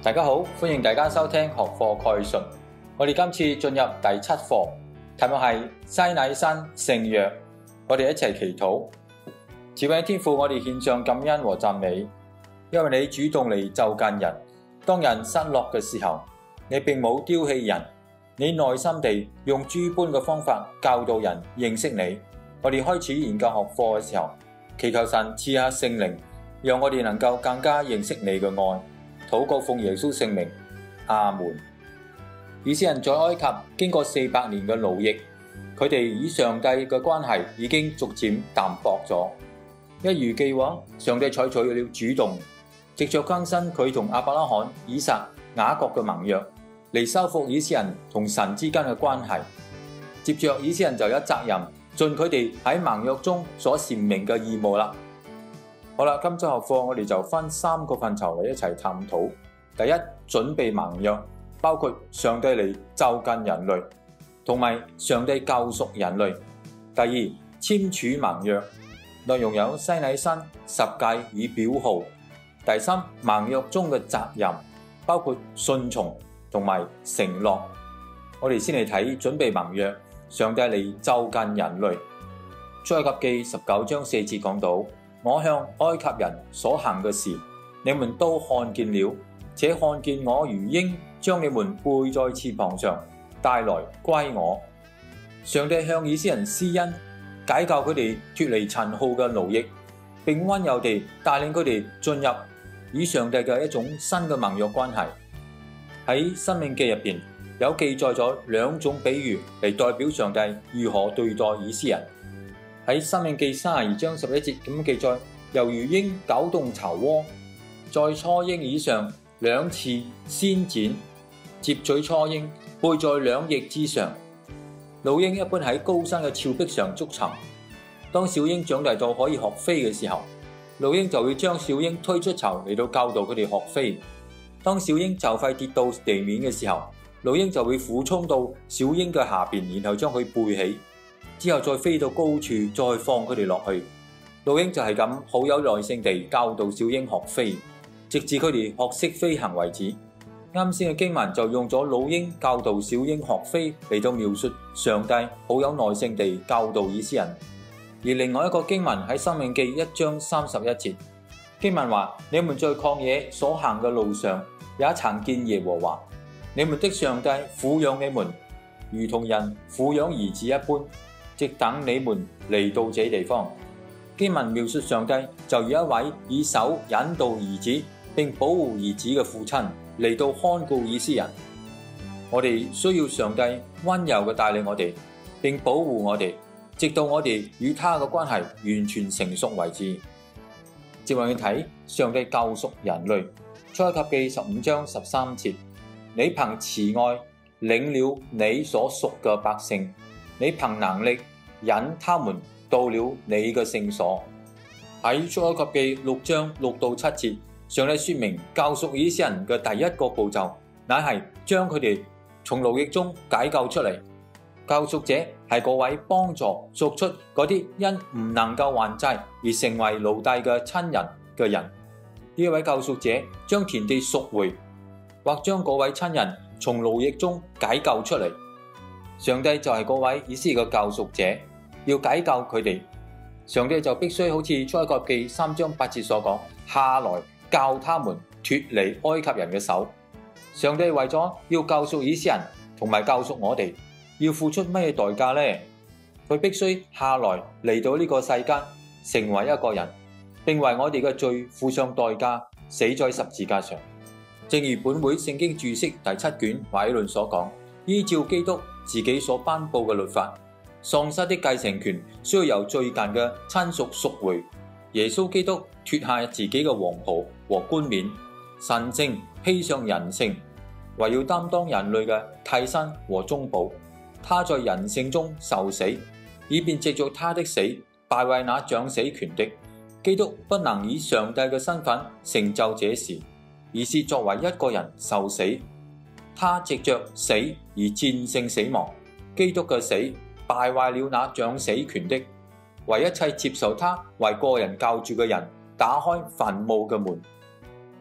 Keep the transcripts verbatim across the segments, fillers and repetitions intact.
大家好，歡迎大家收聽學課概述。我哋今次進入第七課，題目係西乃山聖約。我哋一齊祈禱。慈愛天父，我哋獻上感恩和讚美，因為你主動嚟就近人。當人失落嘅時候，你並冇丟棄人，你耐心地用諸般嘅方法教導人認識你。我哋開始研究學課嘅時候，祈求神賜下聖靈，讓我哋能夠更加認識你嘅愛。禱告奉耶穌聖名，阿門。以色列人在埃及經過四百年嘅奴役，佢哋與上帝嘅關係已經逐漸淡薄咗。一如既往，上帝採取了主動，藉着更新佢同亞伯拉罕、以撒、雅各嘅盟約，嚟修復以色列人同神之間嘅關係。接着以色列人就有責任盡佢哋喺盟約中所闡明嘅義務啦。好啦，今周學課我哋就分三個範疇嚟一齊探討。第一，準備盟約，包括上帝嚟就近人類，同埋上帝救贖人類。第二，簽署盟約，內容有西乃山、十誡與表號。第三，盟約中嘅責任，包括順從同埋承諾。我哋先嚟睇準備盟約，上帝嚟就近人類。出埃及記十九章四節講到，我向埃及人所行嘅事，你們都看見了，且看見我如鷹將你們背在翅膀上帶來歸我。上帝向以色列人施恩，解救佢哋脫離塵號嘅奴役，並溫柔地帶領佢哋進入與上帝嘅一種新嘅盟約關係。喺申命記入邊有記載咗兩種比喻嚟代表上帝如何對待以色列人。喺申命記三十二章十一節咁記載，猶如鷹攪動巢窩，在雛鷹以上兩翅先展，接取雛鷹，背在兩翼之上。老鷹一般喺高山嘅峭壁上築巢。當小鷹長大到可以學飛嘅時候，老鷹就會將小鷹推出巢嚟到教導佢哋學飛。當小鷹就快跌到地面嘅時候，老鷹就會俯衝到小鷹嘅下邊，然後將佢背起。之後再飛到高處，再放佢哋落去。老鷹就係咁好有耐性地教導小鷹學飛，直至佢哋學識飛行為止。啱先嘅經文就用咗老鷹教導小鷹學飛嚟到描述上帝好有耐性地教導以色列人。而另外一個經文喺申命記一章三十一節，經文話：你們在曠野所行嘅路上，也曾見耶和華你們的上帝撫養你們，如同人撫養兒子一般。直等你們嚟到這地方。經文描述上帝就如一位以手引導兒子並保護兒子嘅父親嚟到看顧以色列人。我哋需要上帝溫柔嘅帶領我哋，並保護我哋，直到我哋與他嘅關係完全成熟為止。接落去睇上帝救贖人類。出埃及記十五章十三節，你憑慈愛領了你所屬嘅百姓，你憑能力引他們到了你嘅聖所。喺出埃及記六章六到七節，上帝說明救贖以色列人嘅第一個步驟，乃係將佢哋從奴役中解救出嚟。救贖者係嗰位幫助贖出嗰啲因唔能夠還債而成為奴隸嘅親人嘅人。呢位救贖者將田地贖回，或將嗰位親人從奴役中解救出嚟。上帝就係嗰位以色列嘅救贖者，要解救佢哋，上帝就必須好似出埃及記三章八節所講，下來教他們脫離埃及人嘅手。上帝為咗要救贖以色列人同埋救贖我哋，要付出咩代價呢？佢必須下來嚟到呢個世間，成為一個人，並為我哋嘅罪付上代價，死在十字架上。正如本會聖經注釋第七卷懷論所講，依照基督自己所頒布嘅律法，喪失的繼承權需要由最近嘅親屬贖回。耶穌基督脫下自己嘅皇袍和冠冕，神性披上人性，為要擔當人類嘅替身和中保。他在人性中受死，以便藉着他的死敗壞那掌死權的。基督不能以上帝嘅身份成就這事，而是作為一個人受死。他藉着死而戰勝死亡。基督嘅死敗壞了那掌死權的，為一切接受他為個人救主嘅人打開墳墓嘅門。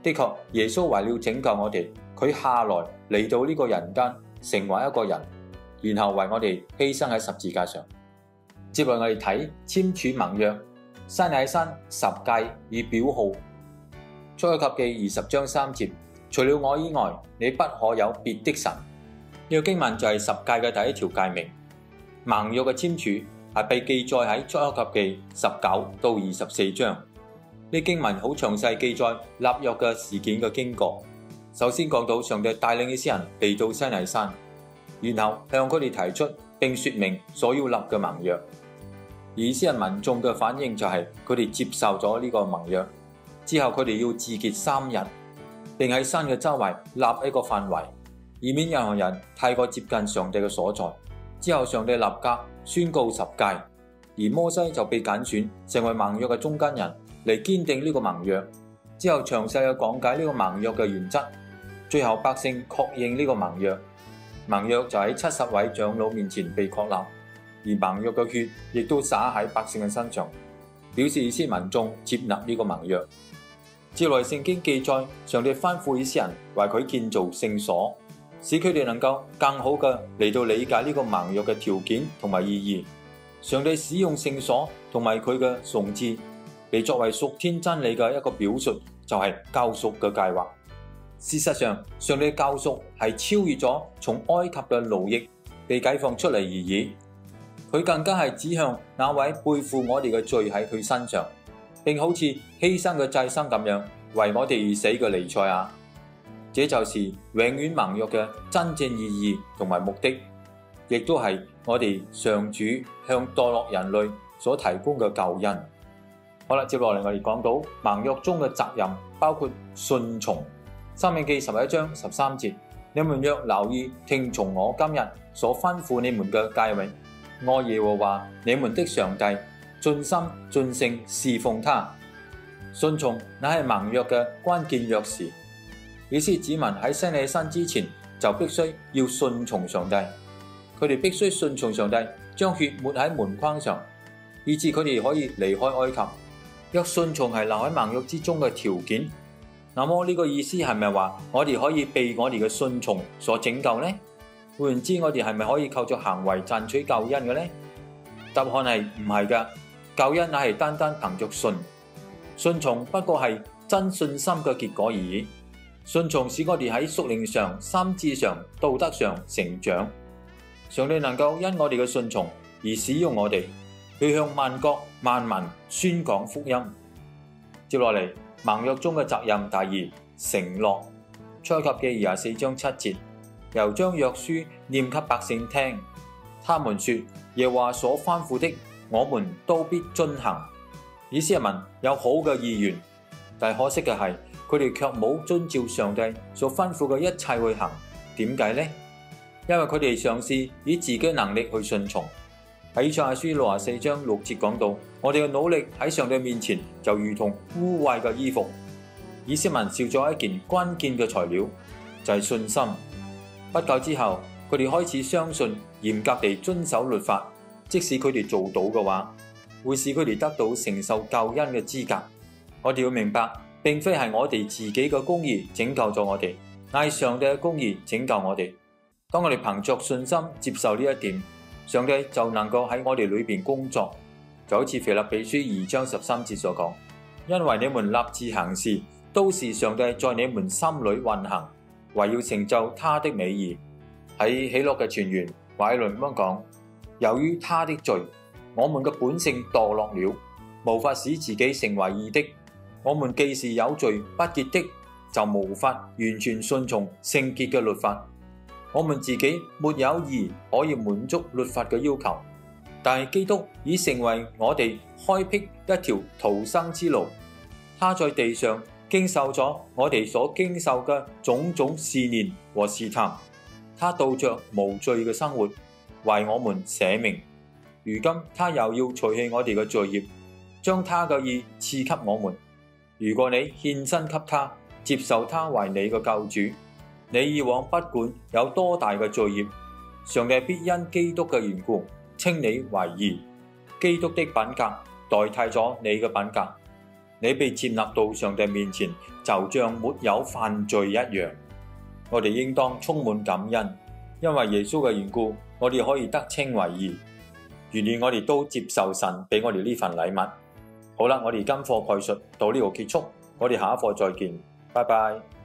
的確，耶穌為了拯救我哋，佢下來嚟到呢個人間，成為一個人，然後為我哋犧牲喺十字架上。接來我哋睇簽署盟約，西乃山十誡與表號。出埃及記二十章三節，除了我以外，你不可有別的神。呢、這個經文就係十誡嘅第一條誡命。盟約嘅簽署係被記載喺出埃及記十九到二十四章。呢經文好詳細記載立約嘅事件嘅經過。首先講到上帝帶領以色列人嚟到西乃山，然後向佢哋提出並說明所要立嘅盟約。以色列民眾嘅反應就係佢哋接受咗呢個盟約，之後佢哋要自潔三日，並喺山嘅周圍立一個範圍，以免任何人太過接近上帝嘅所在。之後上帝立格宣告十誡，而摩西就被揀選成為盟約嘅中間人嚟堅定呢個盟約。之後詳細嘅講解呢個盟約嘅原則，最後百姓確認呢個盟約，盟約就喺七十位長老面前被確立。而盟約嘅血亦都灑喺百姓嘅身上，表示以色列民眾接納呢個盟約。接來聖經記載，上帝吩咐以色列人為佢建造聖所，使佢哋能夠更好嘅嚟到理解呢個盟約嘅條件同埋意義。上帝使用聖所同埋佢嘅崇祀，嚟作為屬天真理嘅一個表述，就係救贖嘅計劃。事實上，上帝嘅救贖係超越咗從埃及嘅奴役被解放出嚟而已。佢更加係指向那位背負我哋嘅罪喺佢身上，並好似犧牲嘅祭牲咁樣為我哋而死嘅彌賽亞。這就是永遠盟約嘅真正意義同埋目的，亦都係我哋上主向墮落人類所提供嘅救恩。好啦，接落嚟我哋講到盟約中嘅責任，包括順從。申命記十一章十三節，你們若留意聽從我今日所吩咐你們嘅誡命，愛耶和華你們的上帝，盡心盡性侍奉他。順從乃係盟約嘅關鍵鑰匙。以色列子民喺西乃山之前就必須要順從上帝，佢哋必須順從上帝，將血抹喺門框上，以致佢哋可以離開埃及。若順從係留喺盟約之中嘅條件，那麼呢個意思係咪話我哋可以被我哋嘅順從所拯救呢？換言之，我哋係咪可以靠着行為賺取救恩嘅呢？答案係唔係噶，救恩乃係單單憑着信，順從不過係真信心嘅結果而已。順從使我哋喺屬靈上、心智上、道德上成長。上帝能夠因我哋嘅順從而使用我哋，去向萬國萬民宣講福音。接落嚟，盟約中嘅責任第二，承諾。出埃及記二十四章七節。又將約書念給百姓聽，他們說耶和華所吩咐的，我們都必遵行。以色列民有好嘅意願，但可惜嘅係，佢哋卻冇遵照上帝所吩咐嘅一切去行。點解呢？因為佢哋嘗試以自己能力去順從。喺以賽亞書六十四章六節講到，我哋嘅努力喺上帝面前就如同污穢嘅衣服。以色列民少咗一件關鍵嘅材料，就係信心。不久之後，佢哋開始相信嚴格地遵守律法，即使佢哋做到嘅話，會使佢哋得到承受救恩嘅資格。我哋要明白，並非係我哋自己嘅公義拯救咗我哋，乃係上帝嘅公義拯救我哋。當我哋憑着信心接受呢一點，上帝就能夠喺我哋裏邊工作，就好似腓立比書二章十三節所講，因為你們立志行事，都是上帝在你們心裏運行，為要成就他的美意。喺喜樂嘅泉源懷愛倫咁樣講，由於他的罪，我們嘅本性墮落了，無法使自己成為義的。我們既是有罪不潔的，就無法完全順從聖潔嘅律法。我們自己沒有義可以滿足律法嘅要求，但係基督已成為我哋開闢一條逃生之路。他在地上經受咗我哋所經受嘅種種試煉和試探，他度着無罪嘅生活，為我們捨命。如今他又要除去我哋嘅罪孽，將他嘅義賜給我們。如果你獻身給他，接受他為你嘅救主，你以往不管有多大嘅罪孽，上帝必因基督嘅緣故稱你為義。基督的品格代替咗你嘅品格，你被接納到上帝面前， 就像沒有犯罪一樣。我哋應當充滿感恩，因為耶穌嘅緣故，我哋可以得稱為義。願意我哋都接受神俾我哋呢份禮物。好啦，我哋今課概述到呢度結束，我哋下一課再見，拜拜。